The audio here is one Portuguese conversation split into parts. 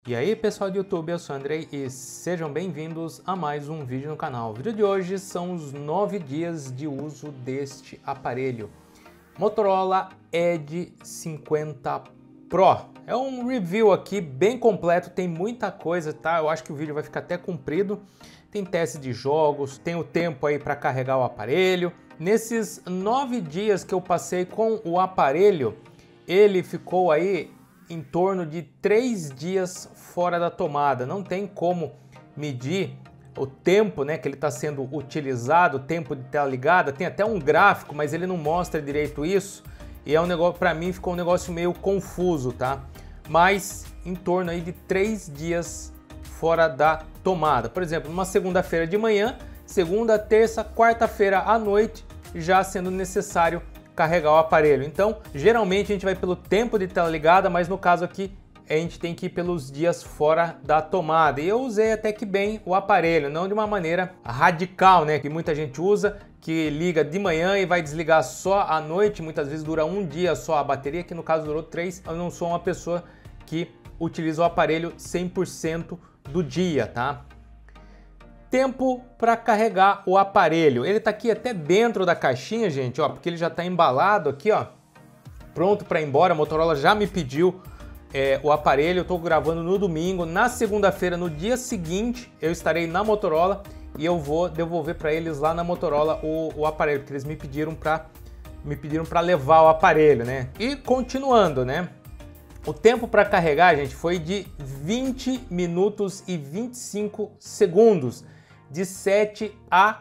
E aí pessoal do YouTube, eu sou o Andrei e sejam bem-vindos a mais um vídeo no canal. O vídeo de hoje são os 9 dias de uso deste aparelho Motorola Edge 50 Pro. É um review aqui bem completo, tem muita coisa, tá? Eu acho que o vídeo vai ficar até comprido. Tem teste de jogos, tem o tempo aí para carregar o aparelho. Nesses 9 dias que eu passei com o aparelho, ele ficou aí em torno de 3 dias fora da tomada. Não tem como medir o tempo, né, que ele está sendo utilizado, o tempo de tela ligada. Tem até um gráfico, mas ele não mostra direito isso. E é um negócio, para mim, ficou um negócio meio confuso, tá? Mas em torno aí de 3 dias fora da tomada. Por exemplo, numa segunda-feira de manhã, segunda, terça, quarta-feira à noite, já sendo necessário carregar o aparelho. Então, geralmente a gente vai pelo tempo de tela ligada, mas no caso aqui a gente tem que ir pelos dias fora da tomada. E eu usei até que bem o aparelho, não de uma maneira radical, né, que muita gente usa, que liga de manhã e vai desligar só à noite, muitas vezes dura um dia só a bateria, que no caso durou 3. Eu não sou uma pessoa que utiliza o aparelho 100% do dia, tá? Tempo para carregar o aparelho. Ele tá aqui até dentro da caixinha, gente, ó, porque ele já tá embalado aqui, ó, pronto para ir embora. A Motorola já me pediu o aparelho. Eu tô gravando no domingo. Na segunda-feira, no dia seguinte, eu estarei na Motorola e eu vou devolver para eles lá na Motorola o aparelho, porque eles me pediram para levar o aparelho, né? E continuando, né? O tempo para carregar, gente, foi de 20 minutos e 25 segundos. De 7 a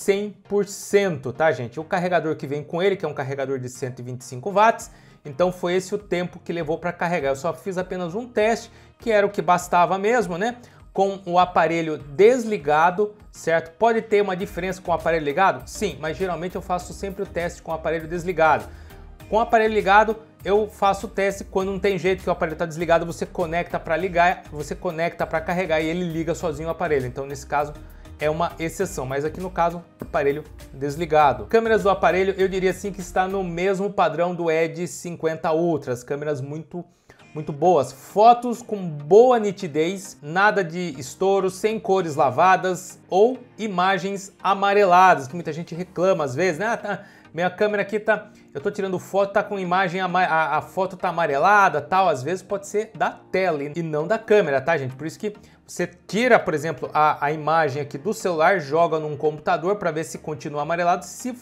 100%, tá, gente? O carregador que vem com ele, que é um carregador de 125 watts, então foi esse o tempo que levou para carregar. Eu só fiz apenas um teste, que era o que bastava mesmo, né? Com o aparelho desligado, certo? Pode ter uma diferença com o aparelho ligado? Sim, mas geralmente eu faço sempre o teste com o aparelho desligado. Com o aparelho ligado, eu faço o teste quando não tem jeito, que o aparelho está desligado, você conecta para ligar, você conecta para carregar e ele liga sozinho o aparelho. Então, nesse caso, é uma exceção, mas aqui no caso, aparelho desligado. Câmeras do aparelho, eu diria assim que está no mesmo padrão do Edge 50 Ultra, as câmeras muito boas, fotos com boa nitidez, nada de estouro, sem cores lavadas ou imagens amareladas, que muita gente reclama às vezes, né? Minha câmera aqui tá, eu tô tirando foto, tá com imagem, a foto tá amarelada, tal, às vezes pode ser da tela e não da câmera, tá, gente? Por isso que você tira, por exemplo, a imagem aqui do celular, joga num computador para ver se continua amarelado.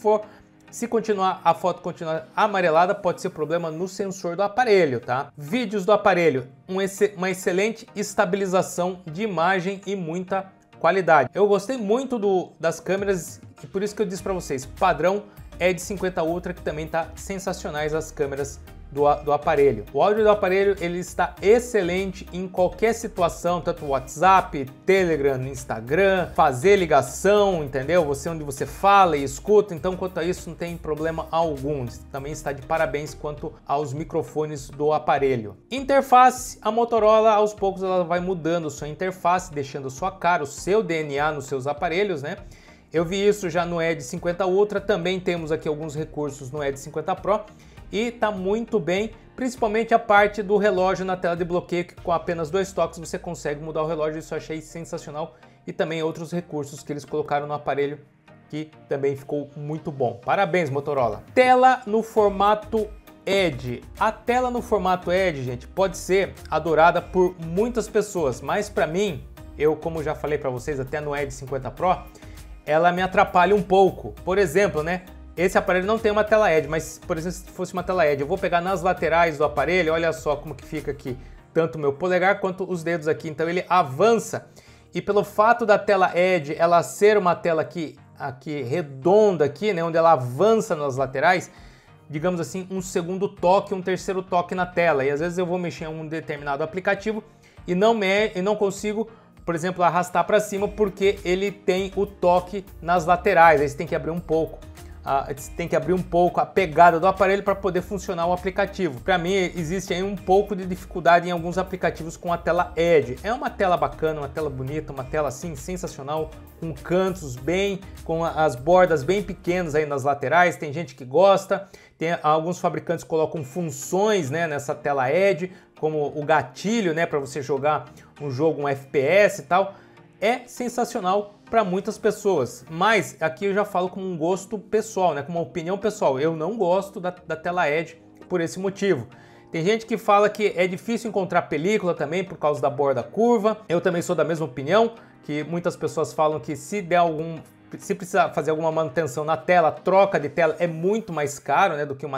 Se continuar, a foto continuar amarelada, pode ser problema no sensor do aparelho, tá? Vídeos do aparelho, uma excelente estabilização de imagem e muita qualidade. Eu gostei muito das câmeras e por isso que eu disse para vocês, padrão Edge 50 Ultra, que também tá sensacionais as câmeras do aparelho. O áudio do aparelho, ele está excelente em qualquer situação, tanto WhatsApp, Telegram, Instagram, fazer ligação, entendeu? Onde você fala e escuta, então quanto a isso não tem problema algum. Também está de parabéns quanto aos microfones do aparelho. Interface, a Motorola aos poucos ela vai mudando sua interface, deixando sua cara, o seu DNA nos seus aparelhos, né? Eu vi isso já no Edge 50 Ultra, também temos aqui alguns recursos no Edge 50 Pro e tá muito bem, principalmente a parte do relógio na tela de bloqueio, que com apenas 2 toques você consegue mudar o relógio, isso eu achei sensacional, e também outros recursos que eles colocaram no aparelho que também ficou muito bom. Parabéns, Motorola! Tela no formato Edge. A tela no formato Edge, gente, pode ser adorada por muitas pessoas, mas para mim, eu como já falei para vocês até no Edge 50 Pro, ela me atrapalha um pouco. Por exemplo, né? Esse aparelho não tem uma tela Edge, mas, por exemplo, se fosse uma tela Edge, eu vou pegar nas laterais do aparelho, olha só como que fica aqui, tanto o meu polegar quanto os dedos aqui, então ele avança. E pelo fato da tela Edge, ela ser uma tela aqui redonda aqui, né, onde ela avança nas laterais, digamos assim, um segundo toque, um terceiro toque na tela. E às vezes eu vou mexer em um determinado aplicativo e não consigo, por exemplo, arrastar para cima porque ele tem o toque nas laterais, aí você tem que abrir um pouco você tem que abrir um pouco a pegada do aparelho para poder funcionar o aplicativo. Para mim, existe aí um pouco de dificuldade em alguns aplicativos com a tela Edge. É uma tela bacana, uma tela bonita, uma tela assim sensacional, com cantos bem, com as bordas bem pequenas aí nas laterais. Tem gente que gosta, alguns fabricantes colocam funções, né, nessa tela Edge, como o gatilho, né, para você jogar um jogo, um FPS e tal. É sensacional para muitas pessoas, mas aqui eu já falo com um gosto pessoal, né, com uma opinião pessoal. Eu não gosto da tela Edge por esse motivo. Tem gente que fala que é difícil encontrar película também por causa da borda curva. Eu também sou da mesma opinião, que muitas pessoas falam que se precisar fazer alguma manutenção na tela, troca de tela é muito mais caro, né, do que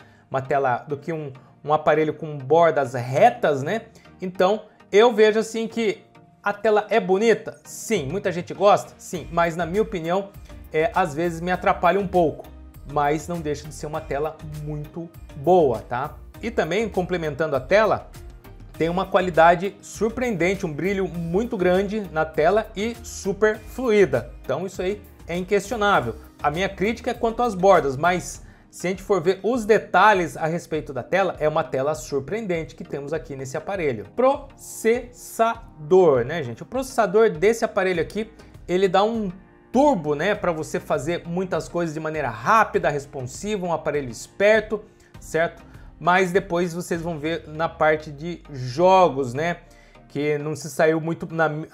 um aparelho com bordas retas, né? Então eu vejo assim que a tela é bonita? Sim. Muita gente gosta? Sim. Mas na minha opinião, às vezes me atrapalha um pouco. Mas não deixa de ser uma tela muito boa, tá? E também, complementando a tela, tem uma qualidade surpreendente, um brilho muito grande na tela e super fluida. Então isso aí é inquestionável. A minha crítica é quanto às bordas, mas se a gente for ver os detalhes a respeito da tela, é uma tela surpreendente que temos aqui nesse aparelho. Processador, né, gente? O processador desse aparelho aqui, ele dá um turbo, né, para você fazer muitas coisas de maneira rápida, responsiva, um aparelho esperto, certo? Mas depois vocês vão ver na parte de jogos, né, que não se saiu muito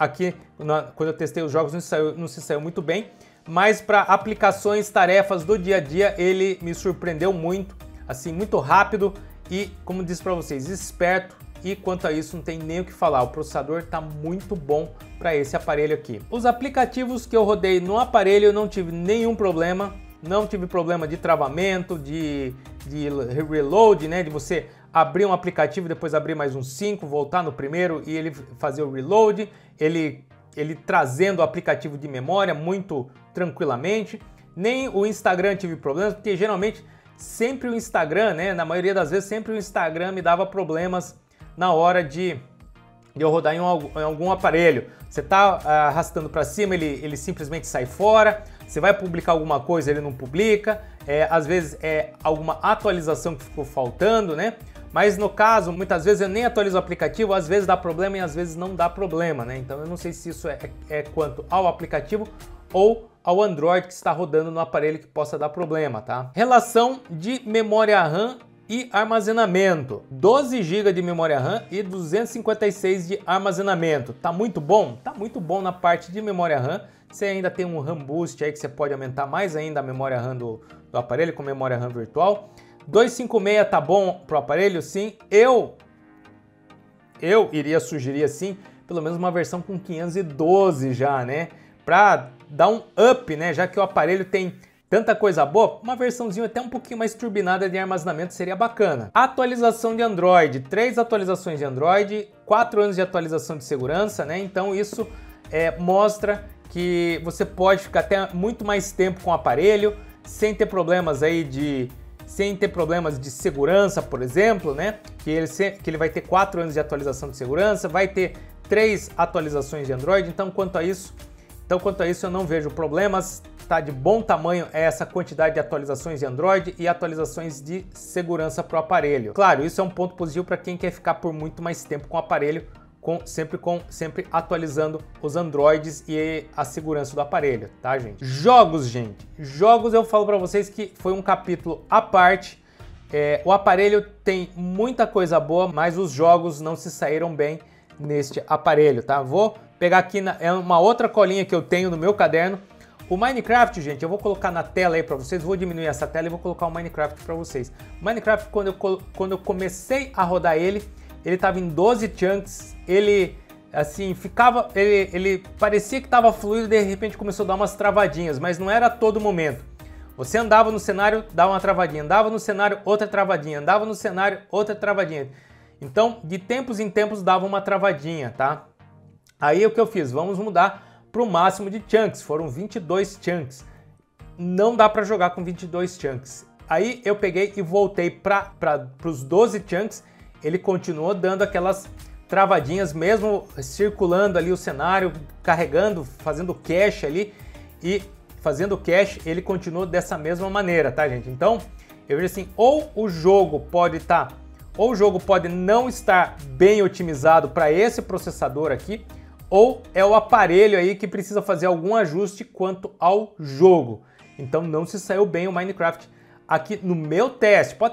quando eu testei os jogos não se saiu muito bem. Mas para aplicações, tarefas do dia a dia, ele me surpreendeu muito, assim, muito rápido e, como disse para vocês, esperto. E quanto a isso, não tem nem o que falar. O processador está muito bom para esse aparelho aqui. Os aplicativos que eu rodei no aparelho, eu não tive nenhum problema. Não tive problema de travamento, de reload, né? De você abrir um aplicativo, depois abrir mais uns 5, voltar no primeiro e ele fazer o reload. Ele trazendo o aplicativo de memória muito tranquilamente. Nem o Instagram tive problemas, porque geralmente sempre o Instagram, né, na maioria das vezes sempre o Instagram me dava problemas na hora de eu rodar em algum aparelho. Você tá arrastando para cima, ele simplesmente sai fora. Você vai publicar alguma coisa, ele não publica. Às vezes é alguma atualização que ficou faltando, né? Mas no caso, muitas vezes eu nem atualizo o aplicativo, às vezes dá problema e às vezes não dá problema, né? Então eu não sei se isso é quanto ao aplicativo ou ao Android que está rodando no aparelho que possa dar problema, tá? Relação de memória RAM e armazenamento. 12 GB de memória RAM e 256 de armazenamento. Tá muito bom? Tá muito bom na parte de memória RAM. Você ainda tem um RAM Boost aí que você pode aumentar mais ainda a memória RAM do aparelho com memória RAM virtual. 256 tá bom pro aparelho, sim. Eu iria sugerir assim, pelo menos uma versão com 512 já, né? Pra dar um up, né? Já que o aparelho tem tanta coisa boa, uma versãozinha até um pouquinho mais turbinada de armazenamento seria bacana. Atualização de Android, 3 atualizações de Android, 4 anos de atualização de segurança, né? Então isso mostra que você pode ficar até muito mais tempo com o aparelho, sem ter problemas aí de segurança, por exemplo, né? Que ele vai ter 4 anos de atualização de segurança, vai ter 3 atualizações de Android, então quanto a isso eu não vejo problemas, tá de bom tamanho essa quantidade de atualizações de Android e atualizações de segurança para o aparelho. Claro, isso é um ponto positivo para quem quer ficar por muito mais tempo com o aparelho, sempre atualizando os Androids e a segurança do aparelho, tá, gente? Jogos, gente. Jogos eu falo para vocês que foi um capítulo à parte. O aparelho tem muita coisa boa, mas os jogos não se saíram bem neste aparelho, tá? Vou pegar aqui, é uma outra colinha que eu tenho no meu caderno. O Minecraft, gente, eu vou colocar na tela aí para vocês, vou diminuir essa tela e vou colocar o Minecraft para vocês. O Minecraft, quando eu comecei a rodar ele estava em 12 chunks, ele assim, ele parecia que estava fluido e de repente começou a dar umas travadinhas, mas não era a todo momento. Você andava no cenário, dava uma travadinha, andava no cenário, outra travadinha, andava no cenário, outra travadinha. Então, de tempos em tempos dava uma travadinha, tá? Aí o que eu fiz? Vamos mudar para o máximo de chunks, foram 22 chunks. Não dá para jogar com 22 chunks. Aí eu peguei e voltei para os 12 chunks, ele continuou dando aquelas travadinhas, mesmo circulando ali o cenário, carregando, fazendo cache ali, e fazendo cache, ele continua dessa mesma maneira, tá, gente? Então, eu vejo assim, ou o jogo pode não estar bem otimizado para esse processador aqui, ou é o aparelho aí que precisa fazer algum ajuste quanto ao jogo. Então não se saiu bem o Minecraft aqui no meu teste. Pode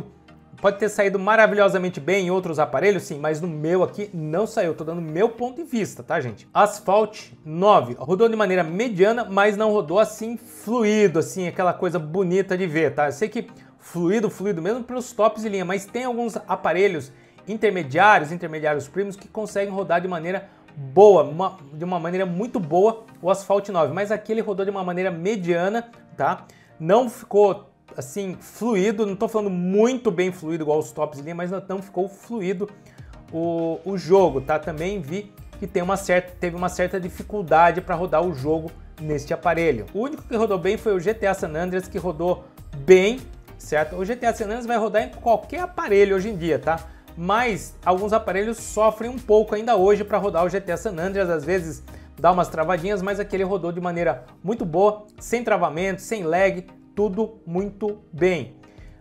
ter saído maravilhosamente bem em outros aparelhos, sim, mas no meu aqui não saiu. Tô dando meu ponto de vista, tá, gente? Asphalt 9 rodou de maneira mediana, mas não rodou assim fluido, assim, aquela coisa bonita de ver, tá? Eu sei que fluido mesmo pelos tops de linha, mas tem alguns aparelhos intermediários premiums que conseguem rodar de maneira boa, de uma maneira muito boa o Asphalt 9, mas aqui ele rodou de uma maneira mediana, tá? Não ficou assim fluido, não tô falando muito bem fluido igual os tops de linha, mas não ficou fluido o jogo, tá? Também vi que teve uma certa dificuldade para rodar o jogo neste aparelho. O único que rodou bem foi o GTA San Andreas, que rodou bem, certo? O GTA San Andreas vai rodar em qualquer aparelho hoje em dia, tá? Mas alguns aparelhos sofrem um pouco ainda hoje para rodar o GTA San Andreas, às vezes dá umas travadinhas, mas aquele rodou de maneira muito boa, sem travamento, sem lag, tudo muito bem.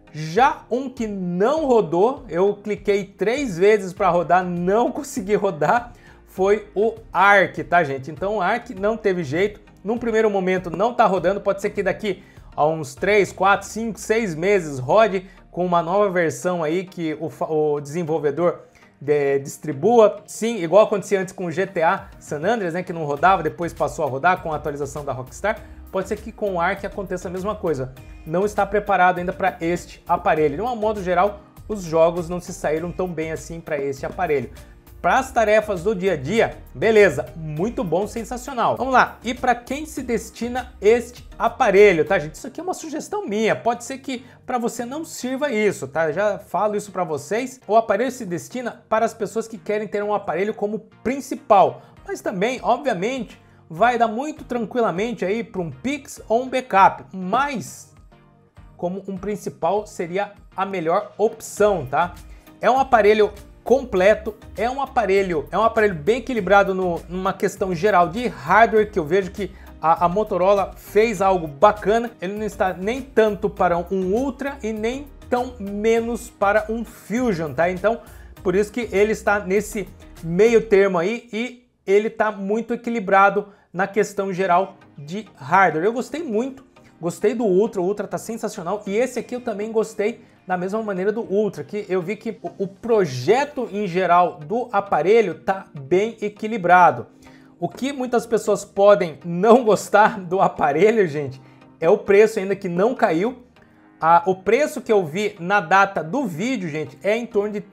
Já um que não rodou, eu cliquei 3 vezes para rodar, não consegui rodar, foi o Ark, tá, gente? Então o Ark não teve jeito, num primeiro momento não tá rodando, pode ser que daqui a uns 3, 4, 5, 6 meses rode com uma nova versão aí que o desenvolvedor distribua. Sim, igual acontecia antes com o GTA San Andreas, né, que não rodava, depois passou a rodar com a atualização da Rockstar. Pode ser que com o Ark aconteça a mesma coisa. Não está preparado ainda para este aparelho. De um modo geral, os jogos não se saíram tão bem assim para este aparelho. Para as tarefas do dia a dia, beleza, muito bom, sensacional. Vamos lá, e para quem se destina este aparelho, tá, gente? Isso aqui é uma sugestão minha, pode ser que para você não sirva isso, tá? Já falo isso para vocês. O aparelho se destina para as pessoas que querem ter um aparelho como principal, mas também, obviamente, vai dar muito tranquilamente aí para um Pix ou um backup, mas como um principal seria a melhor opção, tá? É um aparelho completo, é um aparelho bem equilibrado numa questão geral de hardware, que eu vejo que a Motorola fez algo bacana. Ele não está nem tanto para um Ultra e nem tão menos para um Fusion, tá? Então, por isso que ele está nesse meio termo aí e ele está muito equilibrado na questão geral de hardware. Eu gostei muito, gostei do Ultra, o Ultra tá sensacional e esse aqui eu também gostei da mesma maneira do Ultra, que eu vi que o projeto em geral do aparelho tá bem equilibrado. O que muitas pessoas podem não gostar do aparelho, gente, é o preço ainda que não caiu. O preço que eu vi na data do vídeo, gente, é em torno de R$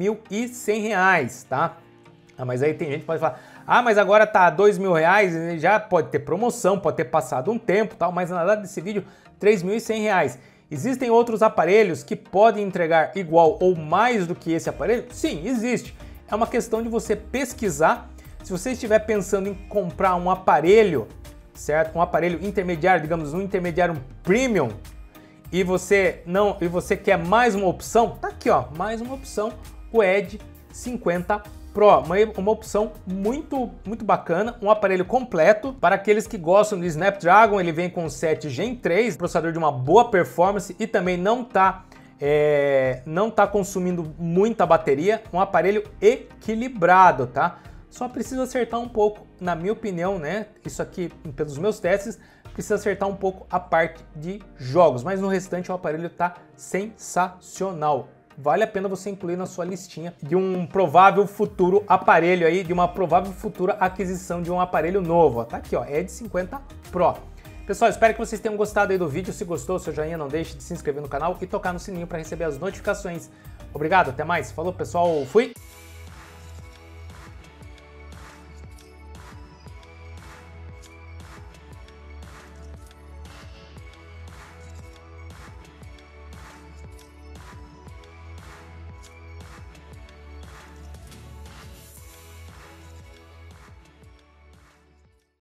3.100, tá? Mas aí tem gente que pode falar, mas agora tá R$2.000, já pode ter promoção, pode ter passado um tempo, tal, mas na data desse vídeo, R$ 3.100. Existem outros aparelhos que podem entregar igual ou mais do que esse aparelho? Sim, existe. É uma questão de você pesquisar. Se você estiver pensando em comprar um aparelho, certo? Um aparelho intermediário, digamos um intermediário premium, e você quer mais uma opção, tá aqui, ó, mais uma opção, o Edge 50 Pro, uma opção muito bacana, um aparelho completo para aqueles que gostam do Snapdragon. Ele vem com o 7 Gen 3, processador de uma boa performance e também não tá consumindo muita bateria, um aparelho equilibrado, tá? Só precisa acertar um pouco, na minha opinião, né? Isso aqui, pelos meus testes, precisa acertar um pouco a parte de jogos, mas no restante o aparelho tá sensacional. Vale a pena você incluir na sua listinha de um provável futuro aparelho aí, de uma provável futura aquisição de um aparelho novo. Tá aqui, ó, Edge 50 Pro. Pessoal, espero que vocês tenham gostado aí do vídeo. Se gostou, seu joinha, não deixe de se inscrever no canal e tocar no sininho para receber as notificações. Obrigado, até mais. Falou, pessoal. Fui!